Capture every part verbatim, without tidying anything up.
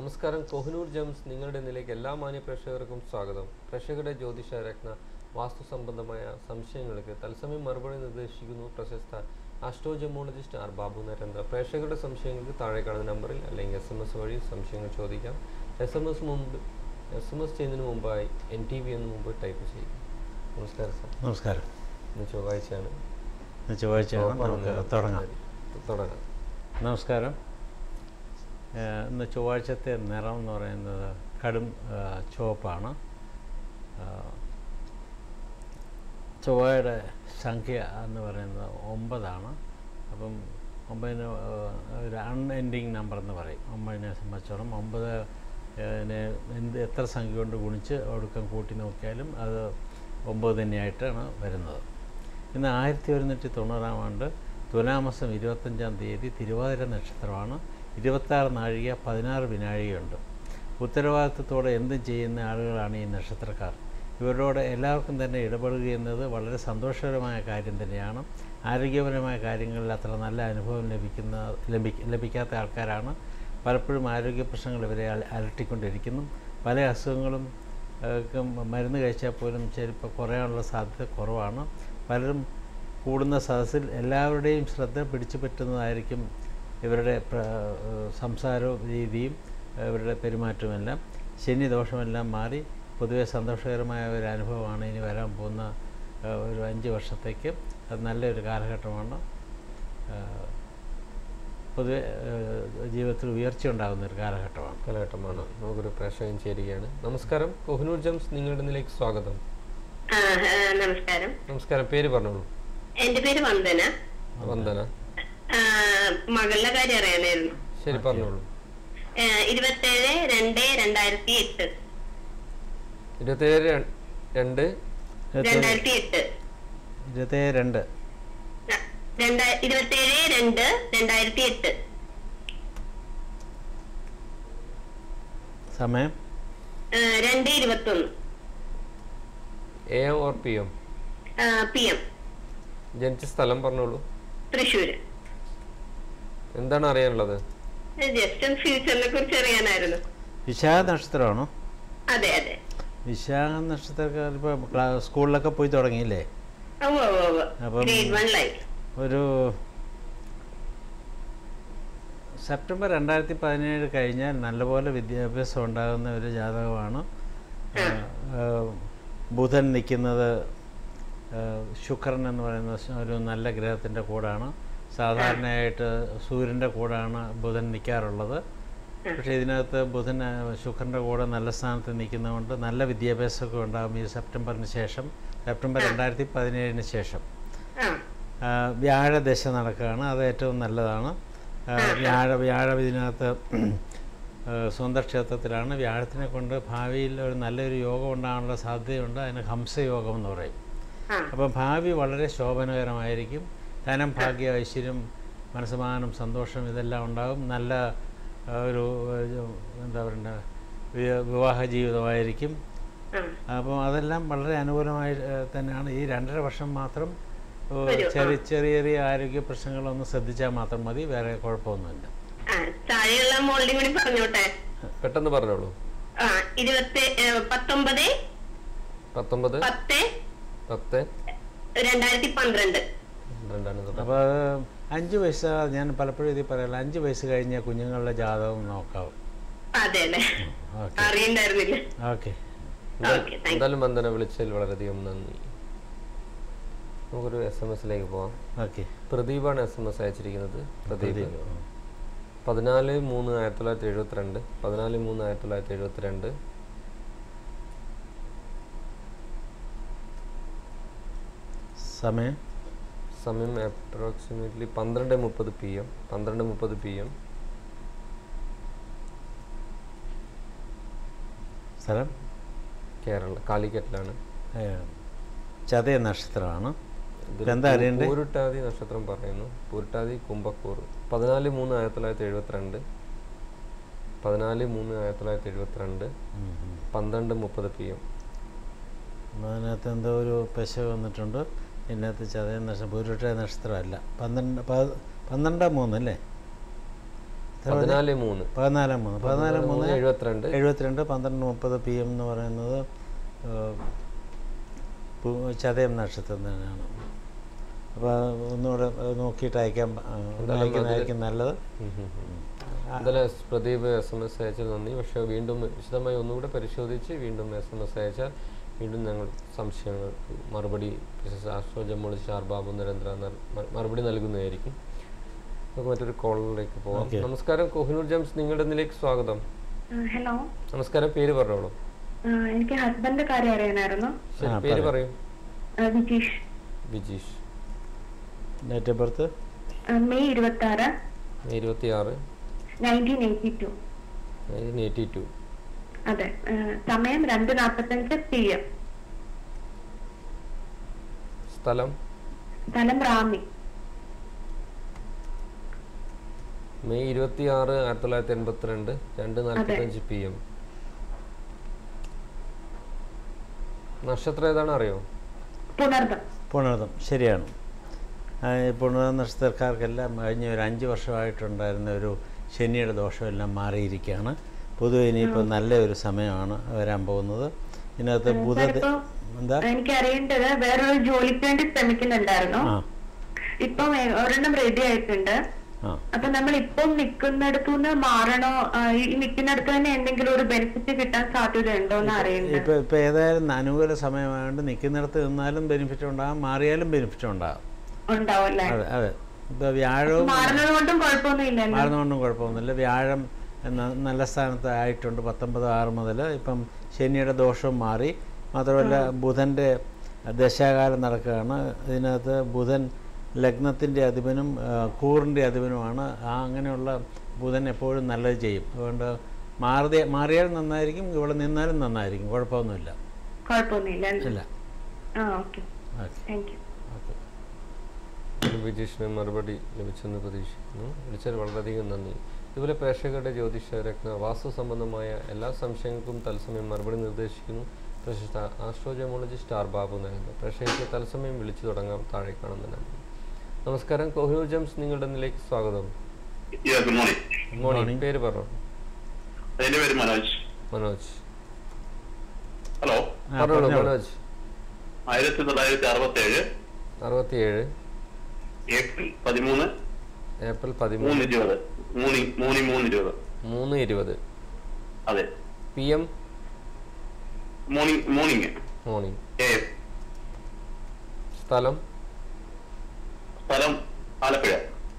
നമസ്കാരം. കോഹിനൂർ ജംസ് നിങ്ങളുടെ നിലയ്ക്ക് എല്ലാ മാന്യ പ്രേക്ഷകർക്കും സ്വാഗതം. പ്രേക്ഷകരുടെ ജ്യോതിഷ രത്ന വാസ്തു സംബന്ധമായ സംശയങ്ങൾക്ക് തത്സമയം മറുപടി നിർദ്ദേശിക്കുന്നു പ്രശസ്ത astro gemologist R Babu Narendra. പ്രേക്ഷകരുടെ സംശയങ്ങൾക്ക് താഴെ കാണുന്ന നമ്പറിൽ അല്ലെങ്കിൽ എസ് എം എസ് വഴി സംശയങ്ങൾ ചോദിക്കാം. എസ് എം എസ് മുമ്പ് എസ് എം എസ് ചെയ്യുന്നതിന് മുമ്പായി എൻ ടി വി എന്ന് മുമ്പ് ടൈപ്പ് ചെയ്യും. നമസ്കാരം സാർ. നമസ്കാരം. ഇന്ന് ചൊവ്വാഴ്ചയാണ്. ചൊവ്വാഴ്ചയാണ് തുടങ്ങാം തുടങ്ങാം നമസ്കാരം. ഇന്ന് ചൊവ്വാഴ്ചത്തെ നിറം എന്ന് പറയുന്നത് കടും ചുവപ്പാണ്. ചൊവ്വയുടെ സംഖ്യ എന്ന് പറയുന്നത് ഒമ്പതാണ്. അപ്പം ഒമ്പതിന് ഒരു അൺഎൻഡിങ് നമ്പർ എന്ന് പറയും. ഒമ്പതിനെ സംബന്ധിച്ചോളം ഒമ്പത് എന്ത് എത്ര സംഖ്യ കൊണ്ട് ഗുണിച്ച് ഒടുക്കം കൂട്ടി നോക്കിയാലും അത് ഒമ്പത് തന്നെയായിട്ടാണ് വരുന്നത്. ഇന്ന് ആയിരത്തി ഒരുന്നൂറ്റി തൊണ്ണൂറാം ആണ്ട് തുലാമാസം ഇരുപത്തഞ്ചാം തീയതി തിരുവാതിര നക്ഷത്രമാണ്. ഇരുപത്താറ് നാഴിക പതിനാറ് വിനാഴികയുണ്ട്. ഉത്തരവാദിത്വത്തോടെ എന്തും ചെയ്യുന്ന ആളുകളാണ് ഈ നക്ഷത്രക്കാർ. ഇവരോട് എല്ലാവർക്കും തന്നെ ഇടപെടുക എന്നത് വളരെ സന്തോഷകരമായ കാര്യം തന്നെയാണ്. ആരോഗ്യപരമായ കാര്യങ്ങളിൽ അത്ര നല്ല അനുഭവം ലഭിക്കുന്ന ലഭി ലഭിക്കാത്ത ആൾക്കാരാണ്. പലപ്പോഴും ആരോഗ്യ പ്രശ്നങ്ങൾ ഇവരെ അലട്ടിക്കൊണ്ടിരിക്കുന്നു. പല അസുഖങ്ങളും മരുന്ന് കഴിച്ചാൽ പോലും ചിലപ്പോൾ കുറയാനുള്ള സാധ്യത കുറവാണ്. പലരും കൂടുന്ന സദസ്സിൽ എല്ലാവരുടെയും ശ്രദ്ധ പിടിച്ചു പറ്റുന്നതായിരിക്കും ഇവരുടെ സംസാരവും രീതിയും ഇവരുടെ പെരുമാറ്റവുമെല്ലാം. ശനി ദോഷമെല്ലാം മാറി പൊതുവെ സന്തോഷകരമായ ഒരു അനുഭവമാണ് ഇനി വരാൻ പോകുന്ന ഒരു അഞ്ച് വർഷത്തേക്ക്. അത് നല്ലൊരു കാലഘട്ടമാണ്. പൊതുവെ ജീവിതത്തിൽ ഉയർച്ച ഉണ്ടാകുന്ന ഒരു കാലഘട്ടമാണ് കാലഘട്ടമാണ് നമുക്കൊരു പ്രേക്ഷകൻ ചേരുകയാണ്. നമസ്കാരം. കോഹിനൂർ ജംസ് നിങ്ങളുടെ നിലയ്ക്ക് സ്വാഗതം. നമസ്കാരം. നമസ്കാരം. പേര് പറഞ്ഞോളൂ. എന്റെ പേര് വന്ദന. വന്ദന, മകളുടെ കാര്യം അറിയാനായിരുന്നു. ശരി, പറഞ്ഞോളൂ. ഇരുപത്തേഴ് രണ്ട് രണ്ടായിരത്തി എട്ട് ഇരുപത്തേഴ് രണ്ട് രണ്ടായിരത്തി എട്ട് ഇരുപത്തേഴ് രണ്ട് ഇരുപത്തേഴ് രണ്ട് രണ്ടായിരത്തി എട്ട് സമയം രണ്ട് ഇരുപത്തി ഒന്ന് A M or P M? P M. ജനിച്ച സ്ഥലം പറഞ്ഞോളൂ. തൃശ്ശൂര്. എന്താണ് അറിയാനുള്ളത്? ജസ്റ്റ് ഫ്യൂച്ചറിനെ കുറിച്ച് അറിയാനായിരുന്നു. വിശാഖ നക്ഷത്രമാണോ? അതെ അതെ. വിശാഖ നക്ഷത്രക്കാർ ഇപ്പോൾ സ്കൂളിലൊക്കെ പോയി തുടങ്ങിയില്ലേ? അപ്പം ഒരു സെപ്റ്റംബർ രണ്ടായിരത്തി പതിനേഴ് കഴിഞ്ഞാൽ നല്ലപോലെ വിദ്യാഭ്യാസം ഉണ്ടാകുന്ന ഒരു ജാതകമാണ്. ബുധൻ നിൽക്കുന്നത് ശുക്രൻ എന്ന് പറയുന്ന ഒരു നല്ല ഗ്രഹത്തിൻ്റെ കൂടാണ്. സാധാരണയായിട്ട് സൂര്യൻ്റെ കൂടാണ് ബുധൻ നിൽക്കാറുള്ളത്. പക്ഷേ ഇതിനകത്ത് ബുധൻ ശുക്രൻ്റെ കൂടെ നല്ല സ്ഥാനത്ത് നിൽക്കുന്നതുകൊണ്ട് നല്ല വിദ്യാഭ്യാസമൊക്കെ ഉണ്ടാകും ഈ സെപ്റ്റംബറിന് ശേഷം. സെപ്റ്റംബർ രണ്ടായിരത്തി പതിനേഴിന് ശേഷം വ്യാഴദശ നടക്കുകയാണ്. അത് ഏറ്റവും നല്ലതാണ്. വ്യാഴ വ്യാഴം ഇതിനകത്ത് സ്വന്തം ക്ഷേത്രത്തിലാണ്. വ്യാഴത്തിനെ കൊണ്ട് ഭാവിയിൽ ഒരു നല്ലൊരു യോഗം ഉണ്ടാകാനുള്ള സാധ്യതയുണ്ട്. അതിന് ഹംസയോഗം എന്ന് പറയും. അപ്പം ഭാവി വളരെ ശോഭനകരമായിരിക്കും. ധനം, ഭാഗ്യ, ഐശ്വര്യം, മനസ്സമാനം, സന്തോഷം ഇതെല്ലാം ഉണ്ടാകും. നല്ല ഒരു എന്താ പറയുക വിവാഹ ജീവിതമായിരിക്കും. അപ്പം അതെല്ലാം വളരെ അനുകൂലമായി തന്നെയാണ്. ഈ രണ്ടര വർഷം മാത്രം ചെറിയ ചെറിയ ചെറിയ ആരോഗ്യ പ്രശ്നങ്ങളൊന്നും ശ്രദ്ധിച്ചാൽ മാത്രം മതി. വേറെ കുഴപ്പമൊന്നുമില്ല. പെട്ടെന്ന് പറഞ്ഞോളൂ. പത്തൊമ്പത് പത്തൊമ്പത് പത്ത് പത്ത് രണ്ടായിരത്തി പന്ത്രണ്ട്. അപ്പോൾ അഞ്ച് വയസ്സ് ഞാൻ പലപ്പോഴും ഇത് പറയാറില്ല. അഞ്ച് വയസ്സ് കഴിഞ്ഞ കുഞ്ഞുങ്ങളുടെ ജാതകം നോക്കാവും. ഓക്കെ. എന്തായാലും വന്ദന വിളിച്ചതിൽ വളരെയധികം നന്ദി. നമുക്കൊരു എസ് എം എസിലേക്ക് പോവാം. ഓക്കെ. പ്രദീപാണ് എസ് എം എസ് അയച്ചിരിക്കുന്നത്. പ്രദീപ് പതിനാല് മൂന്ന് ആയിരത്തി തൊള്ളായിരത്തി എഴുപത്തിരണ്ട് പതിനാല് മൂന്ന് ആയിരത്തി തൊള്ളായിരത്തി എഴുപത്തിരണ്ട് സമയം സമയം അപ്രോക്സിമേറ്റ്ലി പന്ത്രണ്ട് മുപ്പത് പി എം പന്ത്രണ്ട് മുപ്പത് പി എം സ്ഥലം കേരള, കാലിക്കറ്റിലാണ്. ചതയ നക്ഷത്രമാണ്. പൂരുട്ടാതി നക്ഷത്രം പറയുന്നു. പൂരുട്ടാതി കുംഭക്കൂർ. പതിനാല് മൂന്ന് ആയിരത്തി തൊള്ളായിരത്തി എഴുപത്തിരണ്ട് പതിനാല് മൂന്ന് ആയിരത്തി തൊള്ളായിരത്തി എഴുപത്തിരണ്ട് പന്ത്രണ്ട് മുപ്പത് പി എം. അതിനകത്ത് എന്തോ ഒരു പെശ വന്നിട്ടുണ്ട്. ഇതിനകത്ത് ചതയ നക്ഷത്രം പൂരുട്ടാതി നക്ഷത്രമല്ല. പന്ത്രണ്ട് പന്ത്രണ്ട് മൂന്ന് അല്ലേ? പതിനാല് മൂന്ന് പതിനാല് മൂന്ന് പതിനാല് മൂന്ന് എഴുപത്തിരണ്ട് എഴുപത്തിരണ്ട് പന്ത്രണ്ട് മുപ്പത് പി എം എന്ന് പറയുന്നത് ചതയം നക്ഷത്രം തന്നെയാണ്. അപ്പോൾ ഒന്നുകൂടെ നോക്കിയിട്ട് അയക്കാൻ അയക്കുന്നതായിരിക്കും നല്ലത്. എന്തായാലും പ്രദീപ് എസ് എം എസ് അയച്ചാൽ നന്ദി. പക്ഷേ വീണ്ടും വിശദമായി ഒന്നുകൂടെ പരിശോധിച്ച് വീണ്ടും എസ് എം എസ് അയച്ചാൽ വീണ്ടും ഞങ്ങൾ സംശയങ്ങൾക്ക് മറുപടി astro gemologist R Babu Narendra മറുപടി നൽകുന്നതായിരിക്കും. നമുക്ക് മറ്റൊരു കോളിലേക്ക് പോകാം. നമസ്കാരം, കോഹിനൂർ ജെംസ് നിങ്ങളുടെ ഇതിലേക്ക് സ്വാഗതം. ഹലോ, നമസ്കാരം. പേര് പറഞ്ഞോളൂ. എനിക്ക് ഹസ്ബൻഡ് കാര്യം അറിയാനായിരുന്നു. ശരി, പേര് പറയൂ. Vijeesh. Vijeesh. Date of birth May ഇരുപത്തി ആറ് മെയ് ഇരുപത്തി ആറ് nineteen eighty two. Nineteen eighty two. അതെ. സമയം രണ്ട് നാൽപ്പത്തഞ്ച് പി എം. സ്ഥലം സ്ഥലം റാന്നി. മെയ് ഇരുപത്തി ആറ് ആയിരത്തി തൊള്ളായിരത്തി എൺപത്തിരണ്ട് രണ്ട് നാൽപ്പത്തഞ്ച് പി എം. നക്ഷത്രം ഏതാണ് അറിയോ? പുണർദം. പുണർദം ശരിയാണ്. പുണർദം നക്ഷത്രക്കാർക്കെല്ലാം കഴിഞ്ഞ ഒരു അഞ്ച് വർഷമായിട്ടുണ്ടായിരുന്ന ഒരു ശനിയുടെ ദോഷമെല്ലാം മാറിയിരിക്കുകയാണ്. പൊതുവെ ഇനിയിപ്പോൾ നല്ല ഒരു സമയമാണ് വരാൻ പോകുന്നത്. ഇതിനകത്ത് ബുധ എന്താ എനിക്ക് അറിയേണ്ടത്, വേറൊരു ജോലിക്ക് വേണ്ടി ശ്രമിക്കുന്നുണ്ടായിരുന്നു. ഇപ്പം ഒരെണ്ണം റെഡി ആയിട്ടുണ്ട്. അപ്പൊ നമ്മൾ ഇപ്പം നിൽക്കുന്നിടത്തുനിന്ന് മാറണോ, ഈ നിൽക്കുന്നിടത്ത് തന്നെ എന്തെങ്കിലും ഒരു ബെനിഫിറ്റ് കിട്ടാൻ സാധ്യത ഉണ്ടോ എന്ന് അറിയുന്നത്. ഇപ്പൊ ഇപ്പൊ ഏതായാലും അനുകൂല സമയമായതുകൊണ്ട് നിൽക്കുന്നിടത്ത് നിന്നാലും ബെനിഫിറ്റ് ഉണ്ടാകും, മാറിയാലും ബെനിഫിറ്റ് ഉണ്ടാകും. ഉണ്ടാവും. അതെ അതെ. ഇപ്പൊ വ്യാഴവും മാറുന്നതുകൊണ്ടും കുഴപ്പമൊന്നുമില്ല. മാറുന്നതുകൊണ്ടും കുഴപ്പമൊന്നുമില്ല. വ്യാഴം നല്ല സ്ഥാനത്ത് ആയിട്ടുണ്ട് പത്തൊമ്പത് ആറ് മുതൽ. ഇപ്പം ശനിയുടെ ദോഷവും മാറി. മാത്രമല്ല ബുധൻ്റെ ദശാകാലം നടക്കുകയാണ്. ഇതിനകത്ത് ബുധൻ ലഗ്നത്തിൻ്റെ അധിപനും കൂറിൻ്റെ അധിപനുമാണ്. ആ അങ്ങനെയുള്ള ബുധൻ എപ്പോഴും നല്ലത് ചെയ്യും. അതുകൊണ്ട് മാറിയ മാറിയാലും നന്നായിരിക്കും, ഇവിടെ നിന്നാലും നന്നായിരിക്കും. കുഴപ്പമൊന്നുമില്ല. കുഴപ്പമൊന്നുമില്ല. വിജീഷിന് മറുപടി ലഭിച്ചെന്ന് പ്രതീക്ഷിക്കുന്നു. വിളിച്ചാൽ വളരെയധികം നന്ദി. ഇതുപോലെ പ്രേക്ഷകരുടെ ജ്യോതിഷരത്ന വാസ്തു സംബന്ധമായ എല്ലാ സംശയങ്ങൾക്കും തത്സമയം മറുപടി നിർദ്ദേശിക്കുന്നു പ്രശസ്ത astro gemologist R Babu Narendra. പ്രേക്ഷകർക്ക് തത്സമയം വിളിച്ചു തുടങ്ങാം. താഴെ കാണുന്ന നമ്പർ. നമസ്കാരം, കോഹിനൂർ ജെംസ് നിങ്ങളുടെ ഇതിലേക്ക് സ്വാഗതം. Good morning. പേര് പറഞ്ഞു. മനോജ്. മനോജ്. ഹലോ, പറഞ്ഞോളൂ മനോജ്. ആയിരത്തി തൊള്ളായിരത്തി അറുപത്തി ഏഴ് അറുപത്തി ഏഴ് ഏപ്രിൽ പതിമൂന്ന് ഏപ്രിൽ പതിമൂന്ന് ഇരുപത് മൂന്ന് മൂന്ന് ഇരുപത് മൂന്ന് ഇരുപത്. അതെ. P M morning morning morning. സ്ഥലം സ്ഥലം ആലപ്പുഴ.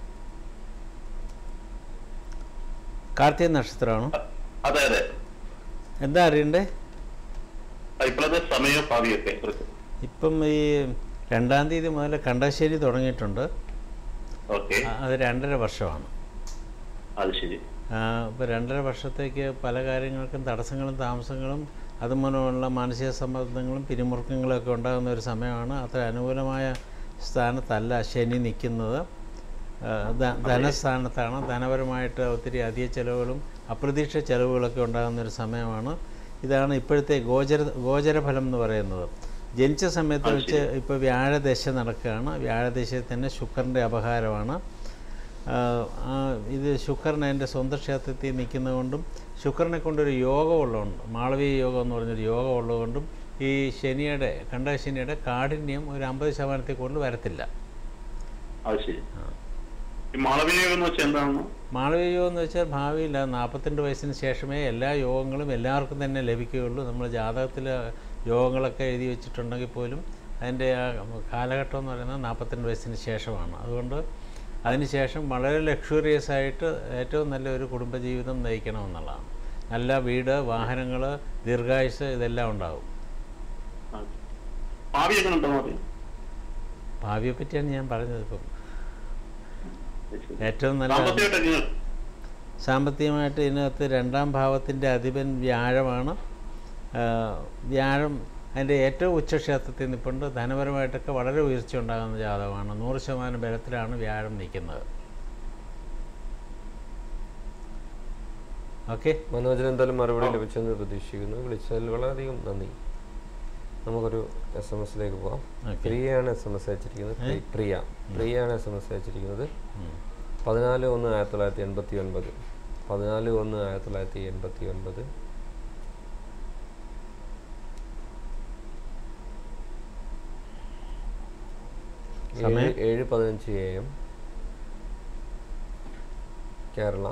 കാർത്തിക നക്ഷത്രമാണോ? അതെ അതെ. എന്താ അറിയണ്ടേ? ഇപ്പോഴത്തെ സമയം ഭാവിയൊക്കെ ഇപ്പം ഈ രണ്ടാം തീയതി മുതൽ കണ്ടശേരി തുടങ്ങിയിട്ടുണ്ട്. അത് രണ്ടര വർഷമാണ്. അത് ശരി. ഇപ്പോൾ രണ്ടര വർഷത്തേക്ക് പല കാര്യങ്ങൾക്കും തടസ്സങ്ങളും താമസങ്ങളും അതുമൂലമുള്ള മാനസിക സമ്മർദ്ദങ്ങളും പിരിമുറുക്കങ്ങളും ഒക്കെ ഉണ്ടാകുന്ന ഒരു സമയമാണ്. അത്ര അനുകൂലമായ സ്ഥാനത്തല്ല ശനി നിൽക്കുന്നത്. ധനസ്ഥാനത്താണ്. ധനപരമായിട്ട് ഒത്തിരി അധിക ചിലവുകളും അപ്രതീക്ഷ ചിലവുകളൊക്കെ ഉണ്ടാകുന്നൊരു സമയമാണ്. ഇതാണ് ഇപ്പോഴത്തെ ഗോചര ഗോചരഫലം എന്ന് പറയുന്നത്. ജനിച്ച സമയത്ത് വെച്ച് ഇപ്പോൾ വ്യാഴദശ നടക്കുകയാണ്. വ്യാഴദശയിൽ തന്നെ ശുക്രൻ്റെ അപഹാരമാണ്. ഇത് ശുക്രൻ എൻ്റെ സ്വന്തം ക്ഷേത്രത്തിൽ നിൽക്കുന്നതുകൊണ്ടും ശുക്രനെ കൊണ്ടൊരു യോഗമുള്ളതുകൊണ്ട്, മാളവീയ യോഗം എന്ന് പറഞ്ഞൊരു യോഗം ഉള്ളതുകൊണ്ടും ഈ ശനിയുടെ കണ്ടശനിയുടെ കാഠിന്യം ഒരു അമ്പത് ശതമാനത്തിൽ കൂടുതൽ വരത്തില്ല. മാളവീയ യോഗം എന്ന് വെച്ചാൽ ഭാവിയിൽ നാൽപ്പത്തിരണ്ട് വയസ്സിന് ശേഷമേ എല്ലാ യോഗങ്ങളും എല്ലാവർക്കും തന്നെ ലഭിക്കുകയുള്ളൂ. നമ്മൾ ജാതകത്തിൽ യോഗങ്ങളൊക്കെ എഴുതി വെച്ചിട്ടുണ്ടെങ്കിൽ പോലും അതിൻ്റെ ആ കാലഘട്ടം എന്ന് പറയുന്നത് നാൽപ്പത്തിരണ്ട് വയസ്സിന് ശേഷമാണ്. അതുകൊണ്ട് അതിനുശേഷം വളരെ ലക്ഷറിയസ് ആയിട്ട് ഏറ്റവും നല്ലൊരു കുടുംബജീവിതം നയിക്കണമെന്നുള്ളതാണ്. നല്ല വീട്, വാഹനങ്ങൾ, ദീർഘായുസ് ഇതെല്ലാം ഉണ്ടാവും. ഭാവിയെ പറ്റിയാണ് ഞാൻ പറഞ്ഞത്. ഇപ്പം ഏറ്റവും നല്ല സാമ്പത്തികമായിട്ട് ഇതിനകത്ത് രണ്ടാം ഭാവത്തിൻ്റെ അധിപൻ വ്യാഴമാണ്. വ്യാഴം അതിൻ്റെ ഏറ്റവും ഉച്ചക്ഷേത്രത്തിൽ നിൽപ്പുണ്ട്. ധനപരമായിട്ടൊക്കെ വളരെ ഉയർച്ച ഉണ്ടാകുന്ന ജാതകമാണ്. നൂറ് ശതമാനം ബലത്തിലാണ് വ്യാഴം നിൽക്കുന്നത്. ഓക്കെ, മനോജിന് എന്തായാലും മറുപടി ലഭിച്ചെന്ന് പ്രതീക്ഷിക്കുന്നു. വിളിച്ചതിൽ വളരെയധികം നന്ദി. നമുക്കൊരു എസ് എം എസിലേക്ക് പോകാം. പ്രിയയാണ് എസ് എം എസ് അയച്ചിരിക്കുന്നത്. പ്രിയ പ്രിയയാണ് എസ് എം എസ് അയച്ചിരിക്കുന്നത്. പതിനാല് ഒന്ന് ആയിരത്തി തൊള്ളായിരത്തി എൺപത്തി ഒൻപത് പതിനാല് ഒന്ന് ആയിരത്തി തൊള്ളായിരത്തി എൺപത്തി ഒൻപത് സമയം ഏഴ് പതിനഞ്ച് എ എം കേരള.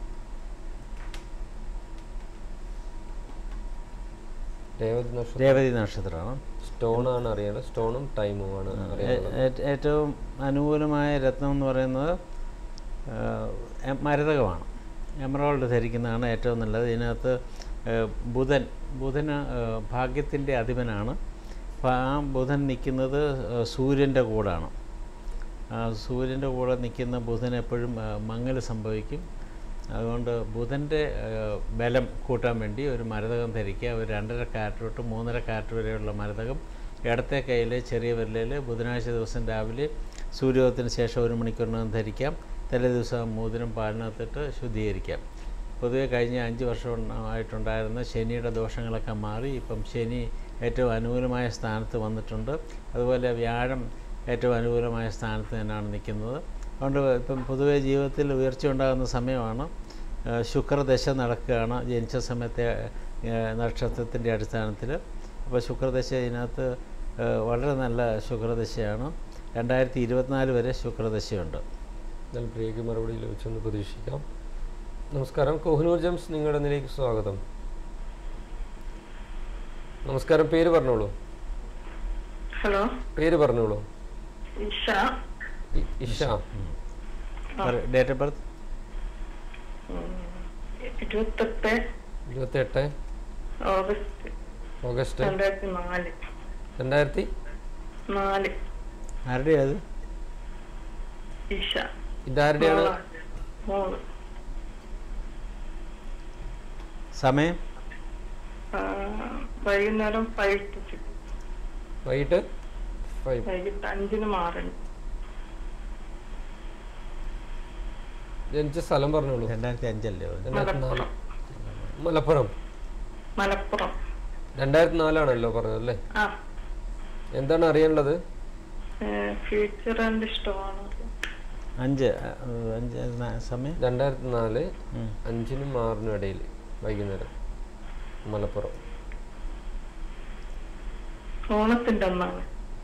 രേവതി നക്ഷത്രം രേവതി നക്ഷത്രമാണ്. സ്റ്റോണാണ് അറിയേണ്ടത്. സ്റ്റോണും ടൈമുമാണ് അറിയേണ്ടത്. ഏറ്റവും അനുകൂലമായ രത്നം എന്ന് പറയുന്നത് മരതകമാണ്. എമറോൾഡ് ധരിക്കുന്നതാണ് ഏറ്റവും നല്ലത്. ഇതിനകത്ത് ബുധൻ ബുധന് ഭാഗ്യത്തിൻ്റെ അധിപനാണ്. അപ്പോൾ ആ ബുധൻ നിൽക്കുന്നത് സൂര്യൻ്റെ കൂടാണ്. സൂര്യൻ്റെ കൂടെ നിൽക്കുന്ന ബുധൻ എപ്പോഴും മങ്ങൽ സംഭവിക്കും. അതുകൊണ്ട് ബുധൻ്റെ ബലം കൂട്ടാൻ വേണ്ടി ഒരു മരതകം ധരിക്കുക. ഒരു രണ്ടര കാരറ്റ് തൊട്ട് മൂന്നര കാരറ്റ് വരെയുള്ള മരതകം ഇടത്തെ കയ്യിൽ ചെറിയ വിരലിൽ ബുധനാഴ്ച ദിവസം രാവിലെ സൂര്യോദയത്തിന് ശേഷം ഒരു മണിക്കൂറിനകം ധരിക്കാം. തലേ ദിവസം മോതിരം പാലിനകത്തിട്ട് ശുദ്ധീകരിക്കാം. പൊതുവെ കഴിഞ്ഞ അഞ്ച് വർഷം ആയിട്ടുണ്ടായിരുന്ന ശനിയുടെ ദോഷങ്ങളൊക്കെ മാറി ഇപ്പം ശനി ഏറ്റവും അനുകൂലമായ സ്ഥാനത്ത് വന്നിട്ടുണ്ട്. അതുപോലെ വ്യാഴം ഏറ്റവും അനുകൂലമായ സ്ഥാനത്ത് തന്നെയാണ് നിൽക്കുന്നത്. അതുകൊണ്ട് ഇപ്പം പൊതുവെ ജീവിതത്തിൽ ഉയർച്ച ഉണ്ടാകുന്ന സമയമാണ്. ശുക്രദശ നടക്കുകയാണ് ജനിച്ച സമയത്തെ നക്ഷത്രത്തിൻ്റെ അടിസ്ഥാനത്തിൽ. അപ്പോൾ ശുക്രദശ ഇതിനകത്ത് വളരെ നല്ല ശുക്രദശയാണ്. രണ്ടായിരത്തി ഇരുപത്തിനാല് വരെ ശുക്രദശയുണ്ട്. എന്നാൽ പ്രിയക്ക് മറുപടി ലഭിച്ചെന്ന് പ്രതീക്ഷിക്കാം. നമസ്കാരം. കോഹിനൂർ ജംസ് നിങ്ങളുടെ നിലയ്ക്ക് സ്വാഗതം. നമസ്കാരം. പേര് പറഞ്ഞോളൂ. ഹലോ, പേര് പറഞ്ഞോളൂ. Isha. Isha. Date of birth ഇരുപത്തെട്ട് ഇരുപത്തെട്ട് ഓഗസ്റ്റ് ഓഗസ്റ്റ് രണ്ടായിരത്തി നാല് രണ്ടായിരത്തി നാല്. ആരുടെയാ അത്? ഇഷ. ഇതാരുടെയാണ്? മോള്. സമയം വൈകുന്നേരം ഫൈവ് ടു സിക്സ്. വൈകിട്ട് ഫൈവ് വൈകിട്ട് അഞ്ചിന് മാറണം. ജനിച്ച സ്ഥലം പറഞ്ഞോളൂ. രണ്ടായിരത്തി അഞ്ചല്ലേ? രണ്ടായിരത്തി നാല് മലപ്പുറം. മലപ്പുറം. രണ്ടായിരത്തി നാലാണല്ലോ പറഞ്ഞത് അല്ലേ? ആ. എന്താണ് അറിയേണ്ടത്? ഫ്യൂച്ചർ ആൻഡ് ഇഷ്ടമാണ്. അഞ്ച് അഞ്ച് സമയം രണ്ടായിരത്തി നാല് അഞ്ചിനും ആറിനും ഇടയിൽ വൈകുന്നേരം മലപ്പുറം. ഓണത്തിന്റെ ഒന്നാണ്.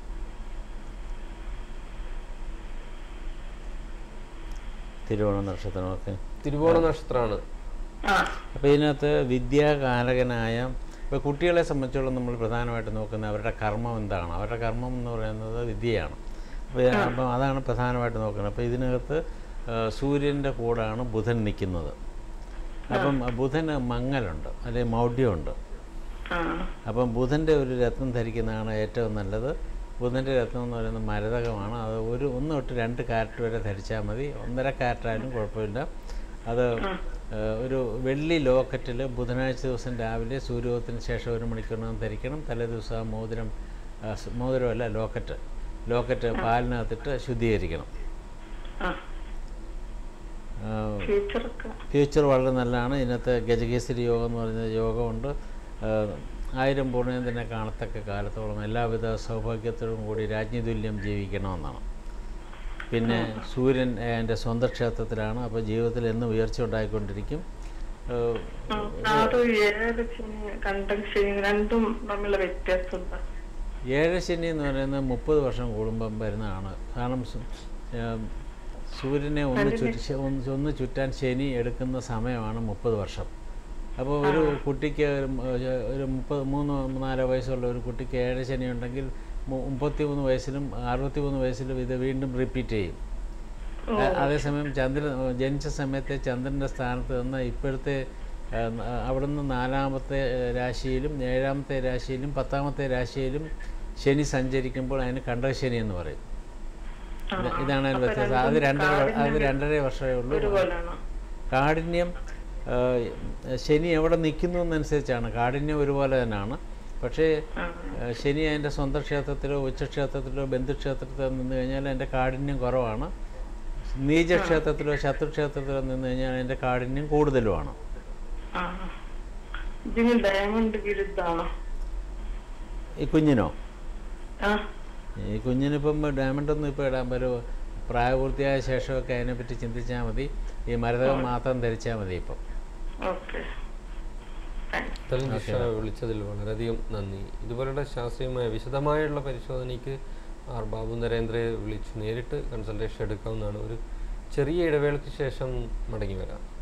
തിരുവോണ നക്ഷത്രമൊക്കെ തിരുവോണ നക്ഷത്രമാണ്. അപ്പോൾ ഇതിനകത്ത് വിദ്യാകാരകനായ ഇപ്പോൾ കുട്ടികളെ സംബന്ധിച്ചോളം നമ്മൾ പ്രധാനമായിട്ട് നോക്കുന്നത് അവരുടെ കർമ്മം എന്താണ്. അവരുടെ കർമ്മം എന്ന് പറയുന്നത് വിദ്യയാണ്. അപ്പോൾ അപ്പം അതാണ് പ്രധാനമായിട്ട് നോക്കുന്നത്. അപ്പോൾ ഇതിനകത്ത് സൂര്യൻ്റെ കൂടാണ് ബുധൻ നിൽക്കുന്നത്. അപ്പം ബുധന് മങ്ങലുണ്ട്, അല്ലെങ്കിൽ മൗഢ്യമുണ്ട്. അപ്പം ബുധൻ്റെ ഒരു രത്നം ധരിക്കുന്നതാണ് ഏറ്റവും നല്ലത്. ബുധൻ്റെ രത്നം എന്ന് പറയുന്നത് മരതകമാണ്. അത് ഒരു ഒന്ന് തൊട്ട് രണ്ട് കാരറ്റ് വരെ ധരിച്ചാൽ മതി. ഒന്നര കാരറ്റായാലും കുഴപ്പമില്ല. അത് ഒരു വെള്ളി ലോക്കറ്റിൽ ബുധനാഴ്ച ദിവസം രാവിലെ സൂര്യോദയത്തിന് ശേഷം ഒരു മണിക്കൂറിനകം ധരിക്കണം. തലേ ദിവസം ആ മോതിരം മോതിരമല്ല ലോക്കറ്റ് ലോക്കറ്റ് പാലിനകത്തിട്ട് ശുദ്ധീകരിക്കണം. ഫ്യൂച്ചർ വളരെ നല്ലതാണ്. ഇതിനകത്ത് ഗജകേസരി യോഗം എന്ന് പറയുന്ന യോഗമുണ്ട്. ആയിരം പൂർണ്ണയതിനെ കാണത്തക്ക കാലത്തോളം എല്ലാവിധ സൗഭാഗ്യത്തോടും കൂടി രാജ്ഞിതുല്യം ജീവിക്കണമെന്നാണ്. പിന്നെ സൂര്യൻ എൻ്റെ സ്വന്തം ക്ഷേത്രത്തിലാണ്. അപ്പോൾ ജീവിതത്തിൽ എന്നും ഉയർച്ച ഉണ്ടായിക്കൊണ്ടിരിക്കും. ഏഴ് ശനി എന്ന് പറയുന്നത് മുപ്പത് വർഷം കൂടുമ്പം വരുന്നതാണ്. കാരണം സൂര്യനെ ഒന്ന് ചുറ്റി ഒന്ന് ചുറ്റാൻ ശനി എടുക്കുന്ന സമയമാണ് മുപ്പത് വർഷം. അപ്പോൾ ഒരു കുട്ടിക്ക് ഒരു മുപ്പത് മൂന്ന് നാലോ വയസ്സുള്ള ഒരു കുട്ടിക്ക് ഏഴ് ശനി ഉണ്ടെങ്കിൽ മുപ്പത്തി മൂന്ന് വയസ്സിലും അറുപത്തി മൂന്ന് വയസ്സിലും ഇത് വീണ്ടും റിപ്പീറ്റ് ചെയ്യും. അതേസമയം ചന്ദ്രൻ ജനിച്ച സമയത്തെ ചന്ദ്രൻ്റെ സ്ഥാനത്ത് നിന്ന് ഇപ്പോഴത്തെ അവിടുന്ന് നാലാമത്തെ രാശിയിലും ഏഴാമത്തെ രാശിയിലും പത്താമത്തെ രാശിയിലും ശനി സഞ്ചരിക്കുമ്പോൾ അതിന് കണ്ടകശനി എന്ന് പറയും. ഇതാണ് അതിന് വ്യത്യാസം. അത് രണ്ടര അത് രണ്ടര വർഷമേ ഉള്ളൂ. കാഠിന്യം ശനി എവിടെ നിൽക്കുന്നു എന്നനുസരിച്ചാണ്. കാഠിന്യം ഒരുപോലെ തന്നെയാണ്. പക്ഷേ ശനി അതിൻ്റെ സ്വന്തം ക്ഷേത്രത്തിലോ ഉച്ചക്ഷേത്രത്തിലോ ബന്ധുക്ഷേത്രത്തിലോ നിന്ന് കഴിഞ്ഞാൽ അതിൻ്റെ കാഠിന്യം കുറവാണ്. നീചക്ഷേത്രത്തിലോ ശത്രുക്ഷേത്രത്തിലോ നിന്ന് കഴിഞ്ഞാൽ അതിൻ്റെ കാഠിന്യം കൂടുതലുമാണ്. ഈ കുഞ്ഞിനോ? ഈ കുഞ്ഞിനിപ്പം ഡയമണ്ടൊന്നും ഇപ്പോൾ ഇടാൻ ഒരു പ്രായപൂർത്തിയായ ശേഷമൊക്കെ അതിനെപ്പറ്റി ചിന്തിച്ചാൽ മതി. ഈ മരതകം മാത്രം ധരിച്ചാൽ മതി ഇപ്പം. വിളിച്ചതിൽ വളരെയധികം നന്ദി. ഇതുപോലുള്ള ശാസ്ത്രീയമായ വിശദമായുള്ള പരിശോധനയ്ക്ക് ആർ ബാബു നരേന്ദ്രയെ വിളിച്ച് നേരിട്ട് കൺസൾട്ടേഷൻ എടുക്കാവുന്നതാണ്. ഒരു ചെറിയ ഇടവേളയ്ക്ക് ശേഷം മടങ്ങി വരാം.